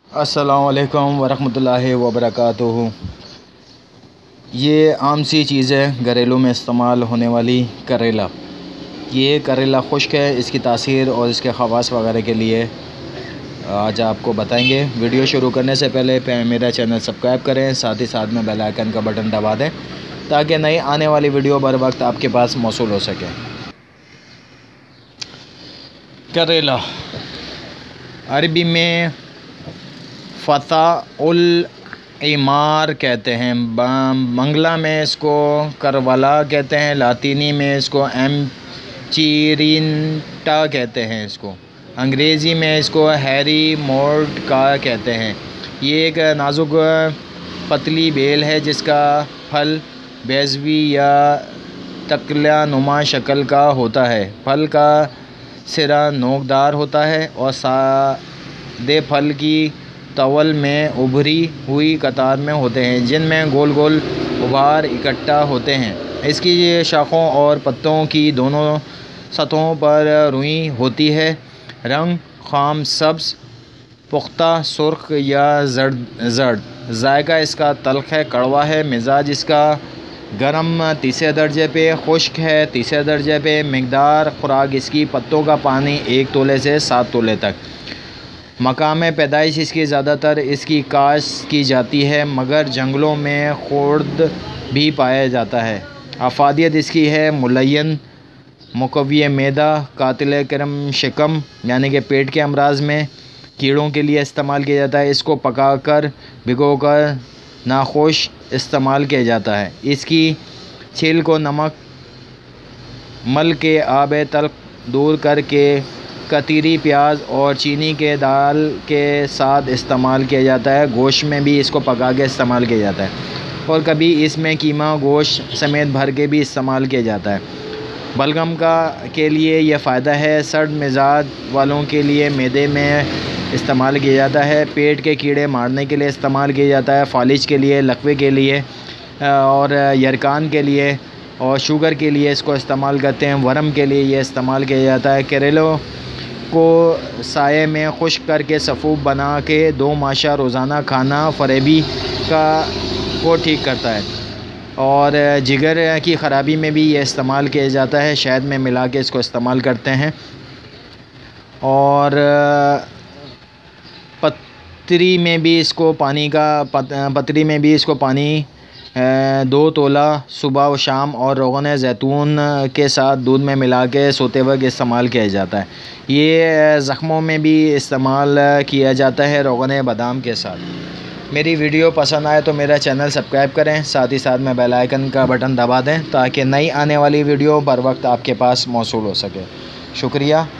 अस्सलाम वालेकुम वरहमतुल्लाहि वबरकातुहू। ये आम सी चीज़ है घरेलू में इस्तेमाल होने वाली करेला। ये करेला खुश्क है, इसकी तासीर और इसके ख़वास वगैरह के लिए आज आपको बताएंगे। वीडियो शुरू करने से पहले मेरा चैनल सब्सक्राइब करें, साथ ही साथ में बेल आइकन का बटन दबा दें ताकि नई आने वाली वीडियो बर वक्त आपके पास मौसूल हो सके। करेला अरबी में फ़ता-उल इमार कहते हैं, बांग्ला में इसको करवला कहते हैं, लातीनी में इसको एमचीरिंटा कहते हैं, इसको अंग्रेज़ी में इसको हैरी मोर्ट का कहते हैं। ये एक नाजुक पतली बेल है जिसका फल बेज़वी या तकला नुमा शक्ल का होता है। फल का सिरा नोकदार होता है और सादे फल की तवल में उभरी हुई कतार में होते हैं जिनमें गोल गोल उभार इकट्ठा होते हैं। इसकी शाखों और पत्तों की दोनों सतहों पर रुई होती है। रंग खाम सब्ज़, पुख्ता सुर्ख या जर्द। जायका इसका तल्ख है, कड़वा है। मिजाज इसका गरम तीसरे दर्जे पे, खुश्क है तीसरे दर्जे पे। मिकदार खुराक इसकी पत्तों का पानी 1 तोले से 7 तोले तक। मकाम पैदाइश इसकी ज़्यादातर इसकी काश्त की जाती है मगर जंगलों में खुर्द भी पाया जाता है। अफादियत इसकी है मुलय्यन, मुकव्वी मैदा, कातिल करम शिकम यानी कि पेट के अमराज में कीड़ों के लिए इस्तेमाल किया जाता है। इसको पकाकर भिगोकर नाखुश इस्तेमाल किया जाता है। इसकी छील को नमक मल के आब तल्ख दूर करके कतरी प्याज और चीनी के दाल के साथ इस्तेमाल किया जाता है। गोश्त में भी इसको पका के इस्तेमाल किया जाता है और कभी इसमें कीमा गोश्त समेत भर के भी इस्तेमाल किया जाता है। बलगम के लिए यह फ़ायदा है। सर्द मिजाज वालों के लिए मैदे में इस्तेमाल किया जाता है। पेट के कीड़े मारने के लिए इस्तेमाल किया जाता है। फालिज के लिए, लकवे के लिए और यरकान के लिए और शुगर के लिए इसको इस्तेमाल करते हैं। वरम के लिए ये इस्तेमाल किया जाता है। करेलों को साये में खुश्क करके सफ़ूफ बना के 2 माशा रोज़ाना खाना फरेबी को ठीक करता है और जिगर की ख़राबी में भी ये इस्तेमाल किया जाता है। शहद में मिला के इसको इस्तेमाल करते हैं। और पतरी में भी इसको पानी 2 तोला सुबह व शाम और रोगन ज़ैतून के साथ दूध में मिला के सोते वक्त इस्तेमाल किया जाता है। ये ज़ख्मों में भी इस्तेमाल किया जाता है रोगन बादाम के साथ। मेरी वीडियो पसंद आए तो मेरा चैनल सब्सक्राइब करें, साथ ही साथ में बेल आइकन का बटन दबा दें ताकि नई आने वाली वीडियो बर वक्त आपके पास मौसूल हो सके। शुक्रिया।